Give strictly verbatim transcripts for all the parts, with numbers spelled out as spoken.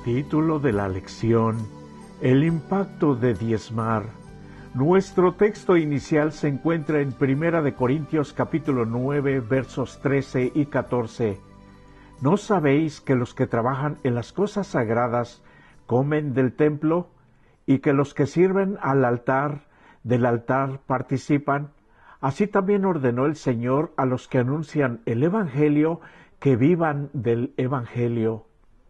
Título de la lección: El impacto de diezmar. Nuestro texto inicial se encuentra en Primera de Corintios capítulo nueve, versos trece y catorce. ¿No sabéis que los que trabajan en las cosas sagradas comen del templo, y que los que sirven al altar, del altar participan? Así también ordenó el Señor a los que anuncian el Evangelio que vivan del Evangelio.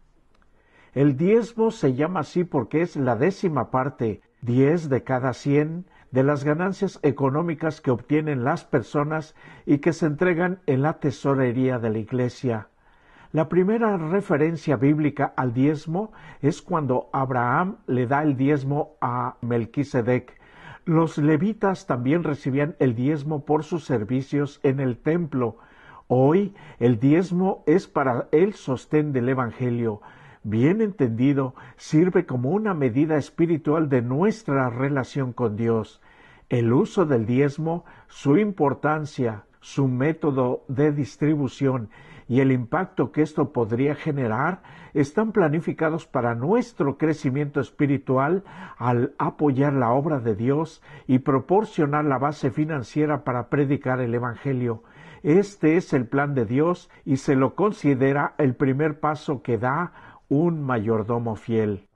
El diezmo se llama así porque es la décima parte, diez de cada cien, de las ganancias económicas que obtienen las personas y que se entregan en la tesorería de la Iglesia. La primera referencia bíblica al diezmo es cuando Abraham le da el diezmo a Melquisedec. Los levitas también recibían el diezmo por sus servicios en el templo. Hoy el diezmo es para el sostén del Evangelio. Bien entendido, sirve como una medida espiritual de nuestra relación con Dios. El uso del diezmo, su importancia, su método de distribución y el impacto que esto podría generar están planificados para nuestro crecimiento espiritual al apoyar la obra de Dios y proporcionar la base financiera para predicar el Evangelio. Este es el plan de Dios y se lo considera el primer paso que da un mayordomo fiel.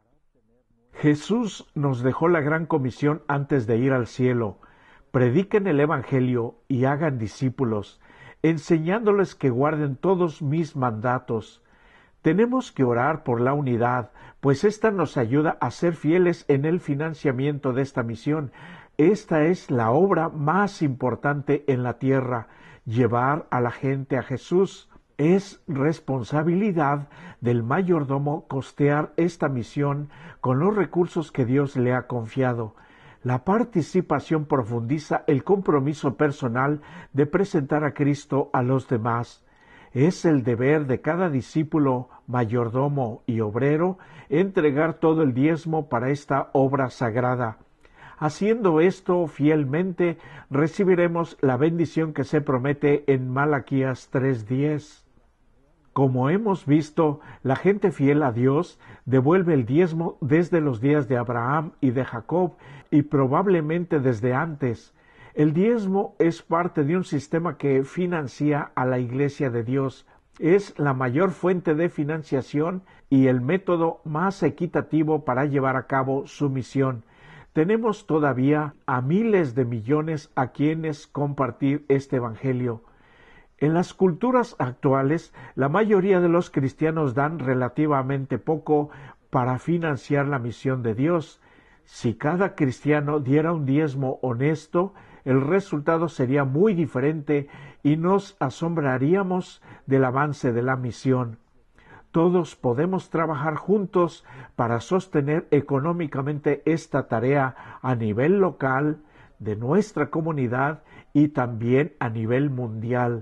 Jesús nos dejó la gran comisión antes de ir al cielo. Prediquen el Evangelio y hagan discípulos, enseñándoles que guarden todos mis mandatos. Tenemos que orar por la unidad, pues esta nos ayuda a ser fieles en el financiamiento de esta misión. Esta es la obra más importante en la tierra, llevar a la gente a Jesús. Es responsabilidad del mayordomo costear esta misión con los recursos que Dios le ha confiado. La participación profundiza el compromiso personal de presentar a Cristo a los demás. Es el deber de cada discípulo, mayordomo y obrero entregar todo el diezmo para esta obra sagrada. Haciendo esto fielmente, recibiremos la bendición que se promete en Malaquías tres diez. Como hemos visto, la gente fiel a Dios devuelve el diezmo desde los días de Abraham y de Jacob y probablemente desde antes. El diezmo es parte de un sistema que financia a la Iglesia de Dios. Es la mayor fuente de financiación y el método más equitativo para llevar a cabo su misión. Tenemos todavía a miles de millones a quienes compartir este Evangelio. En las culturas actuales, la mayoría de los cristianos dan relativamente poco para financiar la misión de Dios. Si cada cristiano diera un diezmo honesto, el resultado sería muy diferente y nos asombraríamos del avance de la misión. Todos podemos trabajar juntos para sostener económicamente esta tarea a nivel local, de nuestra comunidad y también a nivel mundial.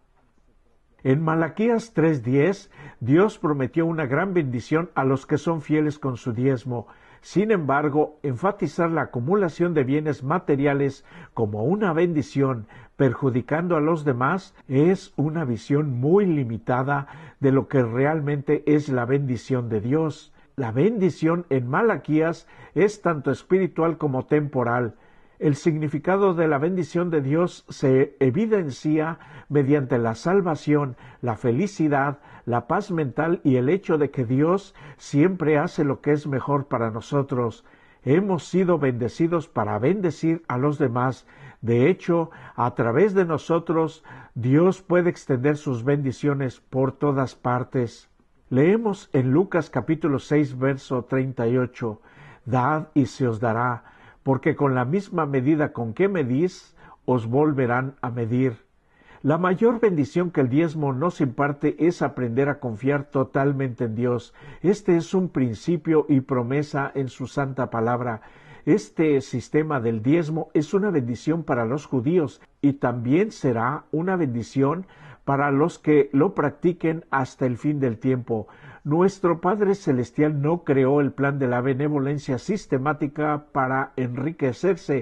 En Malaquías tres diez, Dios prometió una gran bendición a los que son fieles con su diezmo. Sin embargo, enfatizar la acumulación de bienes materiales como una bendición, perjudicando a los demás, es una visión muy limitada de lo que realmente es la bendición de Dios. La bendición en Malaquías es tanto espiritual como temporal. El significado de la bendición de Dios se evidencia mediante la salvación, la felicidad, la paz mental y el hecho de que Dios siempre hace lo que es mejor para nosotros. Hemos sido bendecidos para bendecir a los demás. De hecho, a través de nosotros, Dios puede extender sus bendiciones por todas partes. Leemos en Lucas capítulo seis, verso treinta y ocho, «Dad y se os dará, porque con la misma medida con que medís, os volverán a medir». La mayor bendición que el diezmo nos imparte es aprender a confiar totalmente en Dios. Este es un principio y promesa en su santa palabra. Este sistema del diezmo es una bendición para los judíos y también será una bendición para los que lo practiquen hasta el fin del tiempo. Nuestro Padre Celestial no creó el plan de la benevolencia sistemática para enriquecerse,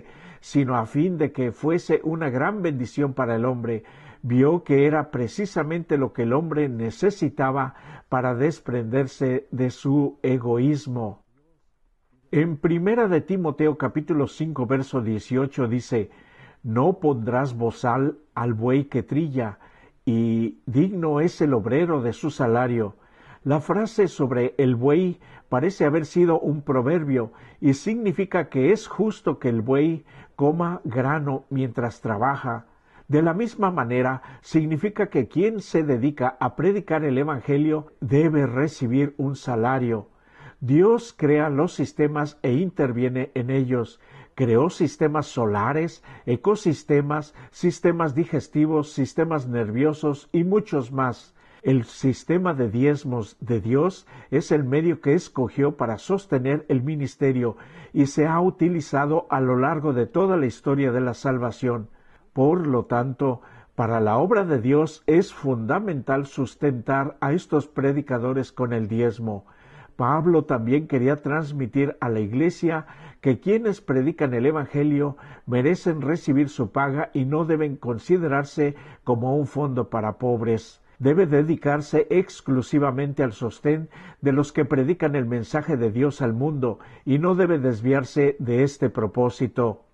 sino a fin de que fuese una gran bendición para el hombre. Vio que era precisamente lo que el hombre necesitaba para desprenderse de su egoísmo. En primera de Timoteo capítulo cinco verso dieciocho dice: no pondrás bozal al buey que trilla, y digno es el obrero de su salario. La frase sobre el buey parece haber sido un proverbio y significa que es justo que el buey coma grano mientras trabaja. De la misma manera, significa que quien se dedica a predicar el Evangelio debe recibir un salario. Dios crea los sistemas e interviene en ellos. Creó sistemas solares, ecosistemas, sistemas digestivos, sistemas nerviosos y muchos más. El sistema de diezmos de Dios es el medio que escogió para sostener el ministerio y se ha utilizado a lo largo de toda la historia de la salvación. Por lo tanto, para la obra de Dios es fundamental sustentar a estos predicadores con el diezmo. Pablo también quería transmitir a la iglesia que quienes predican el Evangelio merecen recibir su paga y no deben considerarse como un fondo para pobres. Debe dedicarse exclusivamente al sostén de los que predican el mensaje de Dios al mundo y no debe desviarse de este propósito.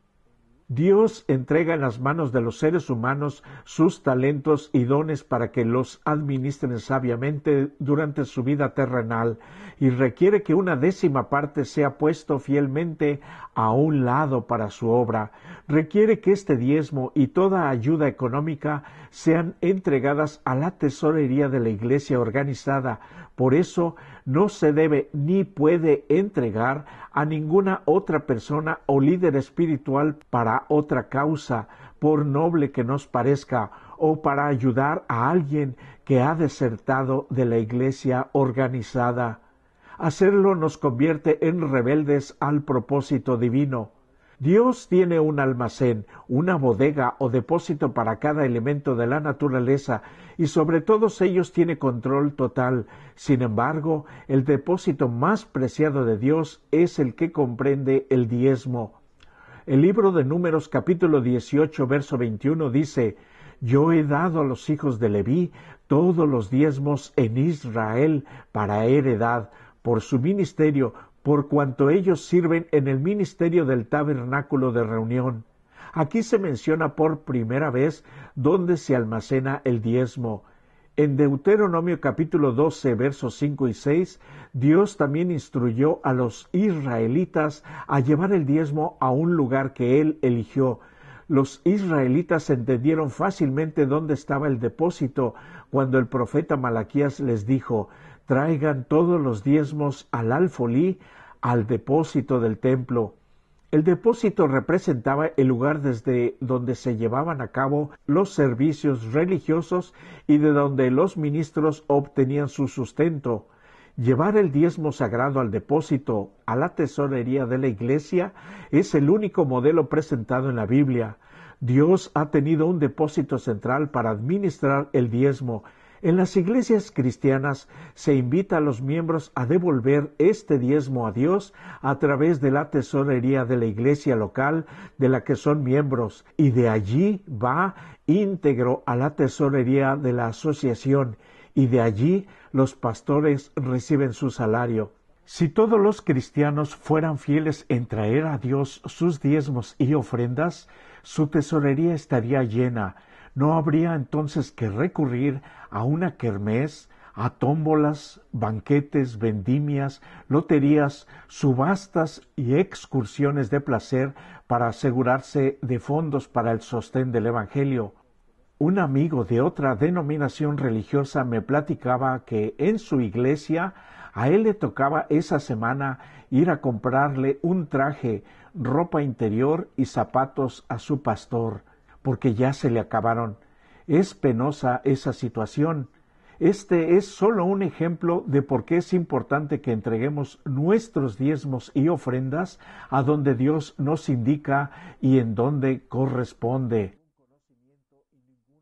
Dios entrega en las manos de los seres humanos sus talentos y dones para que los administren sabiamente durante su vida terrenal y requiere que una décima parte sea puesto fielmente a un lado para su obra. Requiere que este diezmo y toda ayuda económica sean entregadas a la tesorería de la iglesia organizada. Por eso no se debe ni puede entregar a ninguna otra persona o líder espiritual para otra causa, por noble que nos parezca, o para ayudar a alguien que ha desertado de la iglesia organizada. Hacerlo nos convierte en rebeldes al propósito divino. Dios tiene un almacén, una bodega o depósito para cada elemento de la naturaleza y sobre todos ellos tiene control total. Sin embargo, el depósito más preciado de Dios es el que comprende el diezmo. El libro de Números capítulo dieciocho verso veintiuno dice: Yo he dado a los hijos de Leví todos los diezmos en Israel para heredad, por su ministerio, por cuanto ellos sirven en el ministerio del tabernáculo de reunión. Aquí se menciona por primera vez dónde se almacena el diezmo. En Deuteronomio capítulo doce, versos cinco y seis, Dios también instruyó a los israelitas a llevar el diezmo a un lugar que Él eligió. Los israelitas entendieron fácilmente dónde estaba el depósito cuando el profeta Malaquías les dijo: traigan todos los diezmos al alfolí, al depósito del templo. El depósito representaba el lugar desde donde se llevaban a cabo los servicios religiosos y de donde los ministros obtenían su sustento. Llevar el diezmo sagrado al depósito, a la tesorería de la iglesia, es el único modelo presentado en la Biblia. Dios ha tenido un depósito central para administrar el diezmo. En las iglesias cristianas se invita a los miembros a devolver este diezmo a Dios a través de la tesorería de la iglesia local de la que son miembros, y de allí va íntegro a la tesorería de la asociación, y de allí los pastores reciben su salario. Si todos los cristianos fueran fieles en traer a Dios sus diezmos y ofrendas, su tesorería estaría llena. No habría entonces que recurrir a una kermés, a tómbolas, banquetes, vendimias, loterías, subastas y excursiones de placer para asegurarse de fondos para el sostén del Evangelio. Un amigo de otra denominación religiosa me platicaba que en su iglesia a él le tocaba esa semana ir a comprarle un traje, ropa interior y zapatos a su pastor, porque ya se le acabaron. Es penosa esa situación. Este es solo un ejemplo de por qué es importante que entreguemos nuestros diezmos y ofrendas a donde Dios nos indica y en donde corresponde.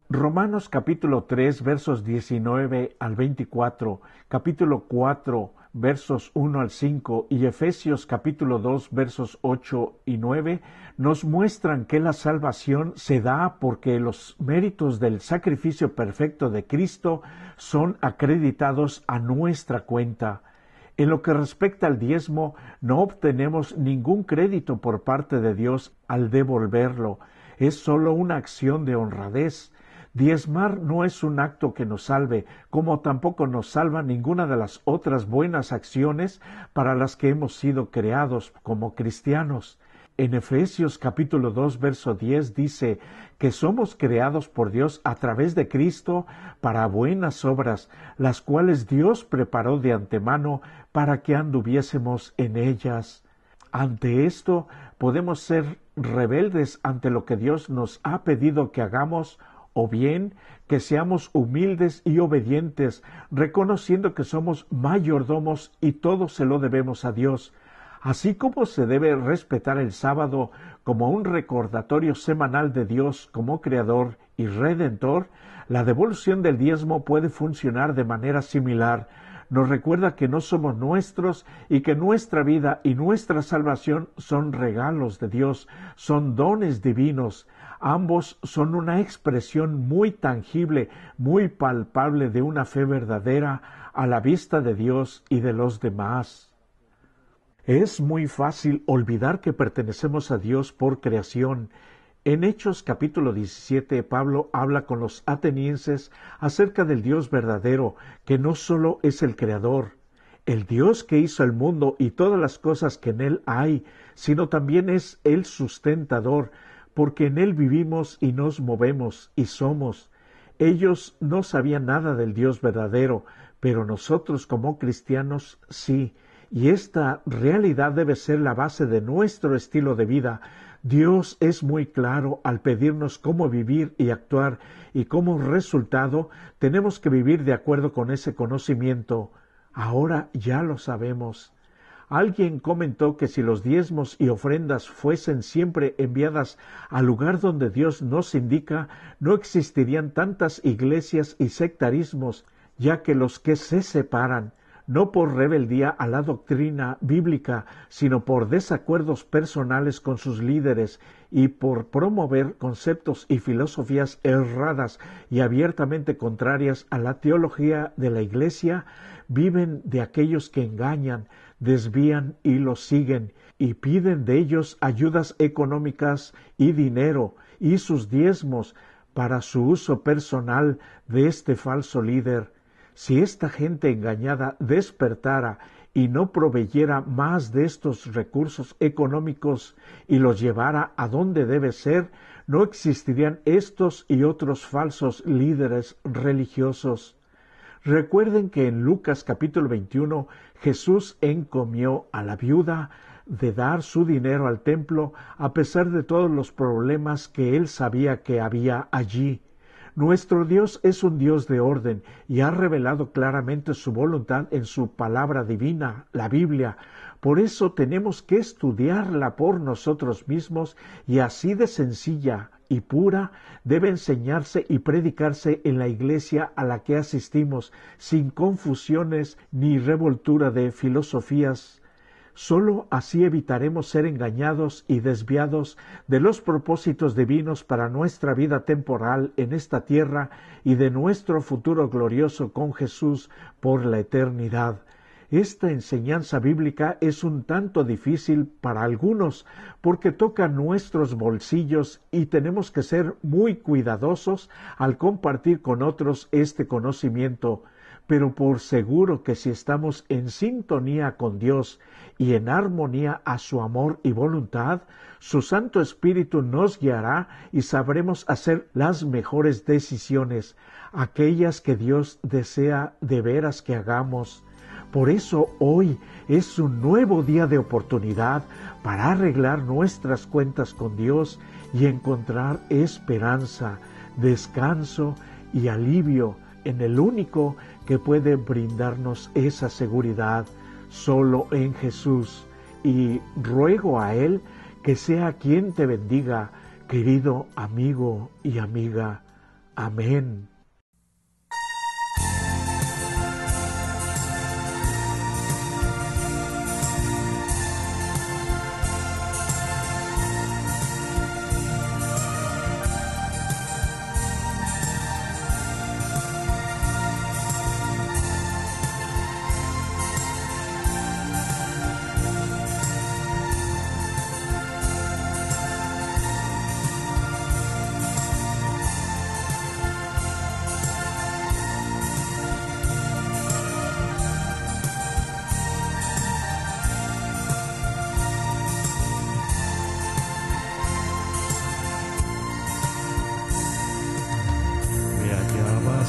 Romanos capítulo tres versos diecinueve al veinticuatro, capítulo cuatro versos uno al cinco, y Efesios capítulo dos, versos ocho y nueve, nos muestran que la salvación se da porque los méritos del sacrificio perfecto de Cristo son acreditados a nuestra cuenta. En lo que respecta al diezmo, no obtenemos ningún crédito por parte de Dios al devolverlo. Es solo una acción de honradez. Diezmar no es un acto que nos salve, como tampoco nos salva ninguna de las otras buenas acciones para las que hemos sido creados como cristianos. En Efesios capítulo dos, verso diez dice que somos creados por Dios a través de Cristo para buenas obras, las cuales Dios preparó de antemano para que anduviésemos en ellas. Ante esto, podemos ser rebeldes ante lo que Dios nos ha pedido que hagamos, o bien que seamos humildes y obedientes, reconociendo que somos mayordomos y todo se lo debemos a Dios. Así como se debe respetar el sábado como un recordatorio semanal de Dios como Creador y Redentor, la devolución del diezmo puede funcionar de manera similar. Nos recuerda que no somos nuestros y que nuestra vida y nuestra salvación son regalos de Dios, son dones divinos. Ambos son una expresión muy tangible, muy palpable de una fe verdadera a la vista de Dios y de los demás. Es muy fácil olvidar que pertenecemos a Dios por creación. En Hechos capítulo diecisiete, Pablo habla con los atenienses acerca del Dios verdadero, que no solo es el Creador, el Dios que hizo el mundo y todas las cosas que en él hay, sino también es el sustentador, porque en él vivimos y nos movemos y somos. Ellos no sabían nada del Dios verdadero, pero nosotros como cristianos sí, y esta realidad debe ser la base de nuestro estilo de vida. Dios es muy claro al pedirnos cómo vivir y actuar, y como resultado tenemos que vivir de acuerdo con ese conocimiento. Ahora ya lo sabemos. Alguien comentó que si los diezmos y ofrendas fuesen siempre enviadas al lugar donde Dios nos indica, no existirían tantas iglesias y sectarismos, ya que los que se separan, no por rebeldía a la doctrina bíblica, sino por desacuerdos personales con sus líderes y por promover conceptos y filosofías erradas y abiertamente contrarias a la teología de la Iglesia, viven de aquellos que engañan, desvían y los siguen, y piden de ellos ayudas económicas y dinero y sus diezmos para su uso personal de este falso líder. Si esta gente engañada despertara y no proveyera más de estos recursos económicos y los llevara a donde debe ser, no existirían estos y otros falsos líderes religiosos. Recuerden que en Lucas capítulo veintiuno Jesús encomió a la viuda de dar su dinero al templo a pesar de todos los problemas que él sabía que había allí. Nuestro Dios es un Dios de orden y ha revelado claramente su voluntad en su palabra divina, la Biblia. Por eso tenemos que estudiarla por nosotros mismos y así de sencilla y pura debe enseñarse y predicarse en la iglesia a la que asistimos, sin confusiones ni revoltura de filosofías. Solo así evitaremos ser engañados y desviados de los propósitos divinos para nuestra vida temporal en esta tierra y de nuestro futuro glorioso con Jesús por la eternidad. Esta enseñanza bíblica es un tanto difícil para algunos porque toca nuestros bolsillos y tenemos que ser muy cuidadosos al compartir con otros este conocimiento. Pero por seguro que si estamos en sintonía con Dios y en armonía a su amor y voluntad, su Santo Espíritu nos guiará y sabremos hacer las mejores decisiones, aquellas que Dios desea de veras que hagamos. Por eso hoy es un nuevo día de oportunidad para arreglar nuestras cuentas con Dios y encontrar esperanza, descanso y alivio en el único que puede brindarnos esa seguridad, solo en Jesús. Y ruego a Él que sea quien te bendiga, querido amigo y amiga. Amén.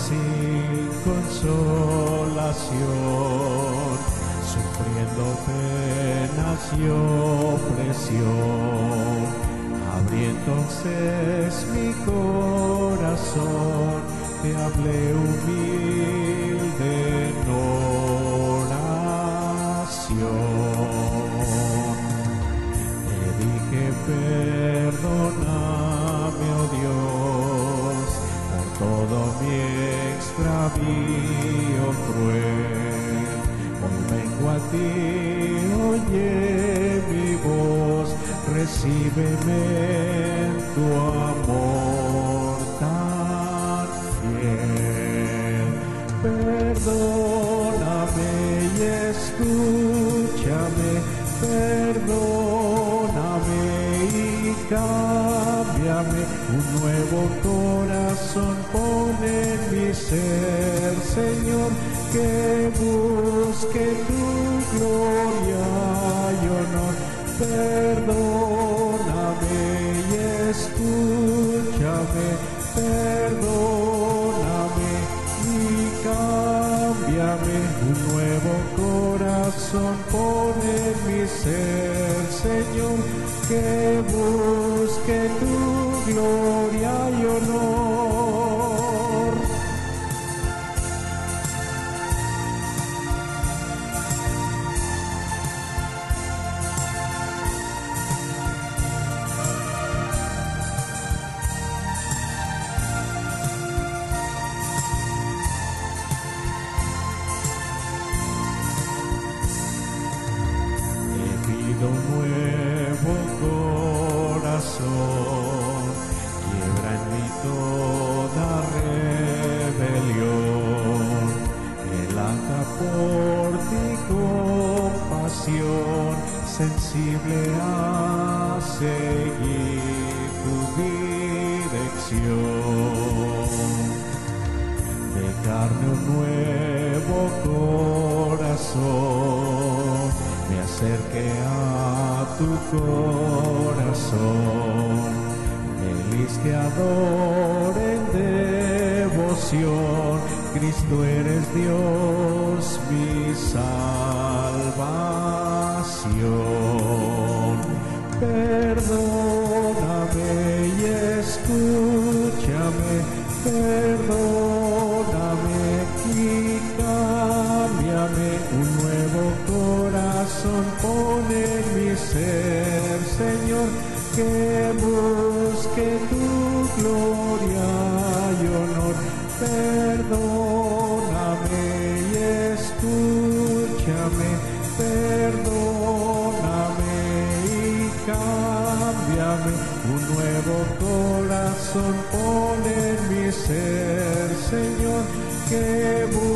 sin consolación, sufriendo penas y opresión. Abrí entonces mi corazón, te hablé humilde en oración. Te dije, perdóname, oh Dios, por todo mi extravío cruel. Hoy vengo a ti, oye mi voz, recíbeme en tu amor tan fiel. Perdóname y escúchame, perdóname y cámbiame. Un nuevo corazón pone en mi ser, Señor, que busque tu gloria y honor. Perdóname y escúchame, perdóname y cámbiame. Un nuevo corazón pone en mi ser, Señor, que busque tu gloria y honor. Un nuevo corazón, quiebra en mí toda rebelión, relata por ti compasión, sensible a seguir tu dirección. De carne un nuevo corazón, me acerque a tu corazón, feliz que adore en devoción. Cristo eres Dios, mi salvación. Perdóname y escúchame, perdóname y cámbiame. Un nuevo corazón pone en mi ser, Señor, que busque tu gloria y honor. Perdóname y escúchame, perdóname y cámbiame. Un nuevo corazón pone en mi ser, Señor, que busque